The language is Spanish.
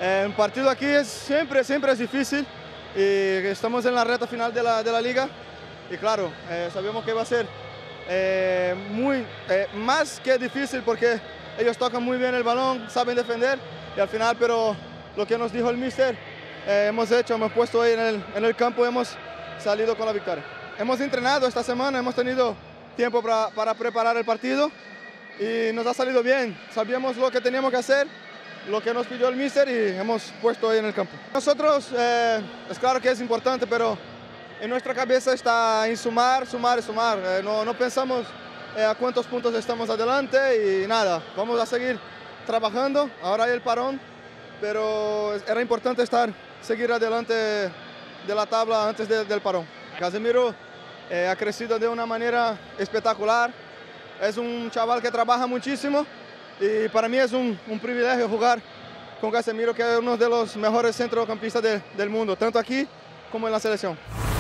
Un partido aquí siempre es difícil y estamos en la recta final de la liga y claro, sabemos que va a ser más que difícil porque ellos tocan muy bien el balón, saben defender y al final, pero lo que nos dijo el míster, hemos puesto ahí en el campo y hemos salido con la victoria. Hemos entrenado esta semana, hemos tenido tiempo para preparar el partido y nos ha salido bien. Sabíamos lo que teníamos que hacer, lo que nos pidió el míster y hemos puesto ahí en el campo. Nosotros, es claro que es importante, pero en nuestra cabeza está en sumar. No pensamos a cuántos puntos estamos adelante y nada, vamos a seguir trabajando. Ahora hay el parón, pero era importante seguir adelante de la tabla antes del parón. Casemiro ha crecido de una manera espectacular. Es un chaval que trabaja muchísimo y para mí es un privilegio jugar con Casemiro, que es uno de los mejores centrocampistas del mundo, tanto aquí como en la selección.